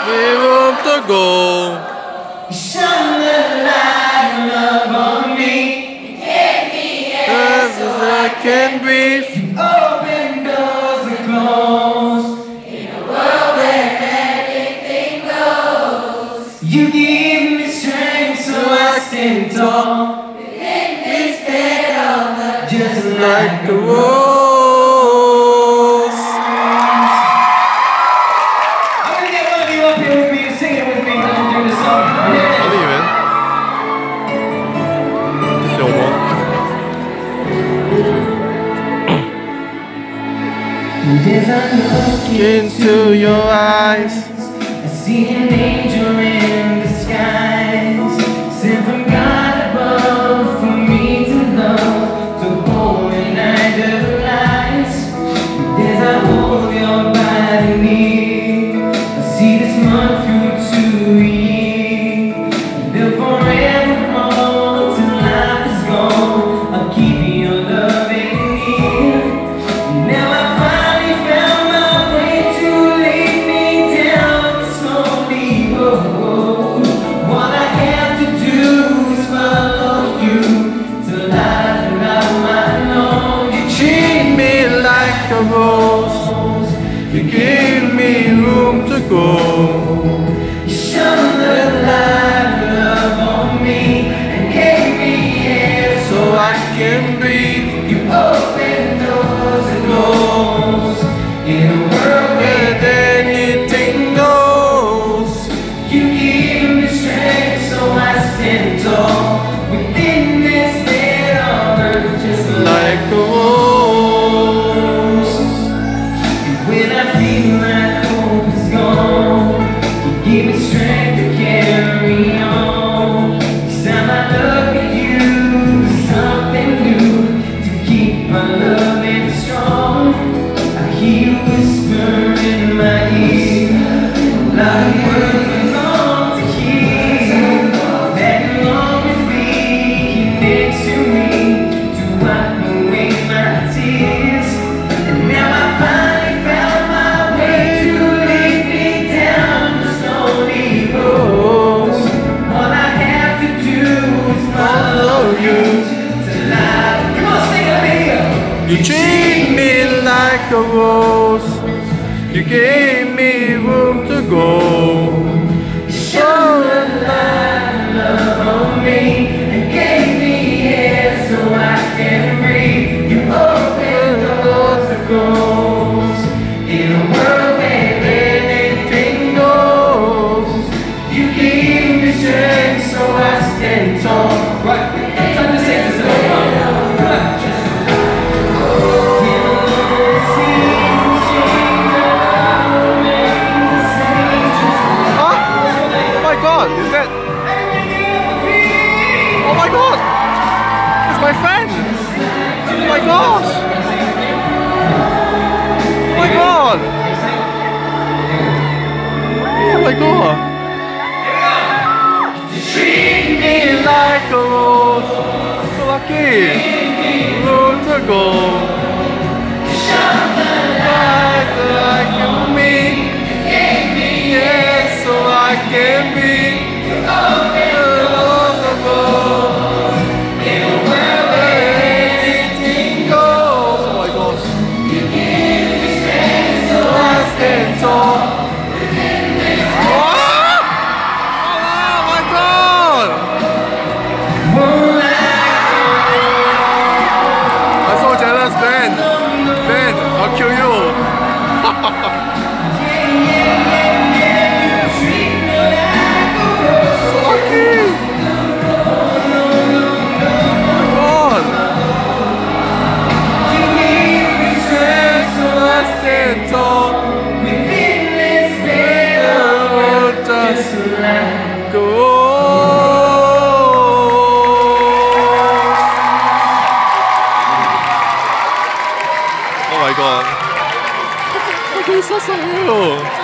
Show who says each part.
Speaker 1: We want to go.
Speaker 2: Shine the light of love on me. You gave me answers
Speaker 1: As I can breathe.
Speaker 2: open doors and close.
Speaker 3: In a world where anything goes.
Speaker 2: You give me strength so I stand tall.
Speaker 3: Within this bed of the
Speaker 2: Just
Speaker 1: Like the
Speaker 2: rose.
Speaker 1: rose.
Speaker 2: I'm gonna get one of you up here with me and sing it with me when I do the song. Yeah.
Speaker 1: I'll leave you in. Just your one.
Speaker 2: And as I look
Speaker 1: Into your eyes.
Speaker 2: I see an angel in disguise, sent from God above for me to love, to hold and idolize. And as I hold your body near, I see this month through to a year. And then forevermore till life is gone, I'll keep your loving near. Now I finally found my way to lead me down this lonely road. What I have to do is follow you till I do not know. You
Speaker 1: Treat me like a rose. You give me room to go.
Speaker 2: You shone the light of love on me and gave me air
Speaker 1: So I can breathe.
Speaker 2: you open doors and doors in a world where
Speaker 1: Where anything goes.
Speaker 2: you give me strength so I stand tall within this bed of earth just
Speaker 1: Like a rose.
Speaker 2: And when I feel like hope is gone, you give me strength to carry on. Each time I look at you, there's something new to keep my loving strong. I hear you whisper in my ear, like words I long to hear. That you'll always be here next to me to wipe away my tears. And now I finally found my way to lead me down the stony road. All I have to do is follow you till I. Come on, sing it here.
Speaker 1: You treat me like a rose. You gave me room to go.
Speaker 2: Shone the light of love on me and gave me air so I can breathe. You open doors that close in a world where anything goes. You give me strength so I stand tall. Right, time to sing this song. Come on.
Speaker 1: Oh my god, is that? Oh my god! It's my friend! Oh my gosh! Oh my god! Oh my god! Treat me like a rose. So lucky! Room to go. Like me. Yeah, so I can be. I'll kill you. So lucky. Oh my god. Just let go. Oh my god. Okay, so surreal.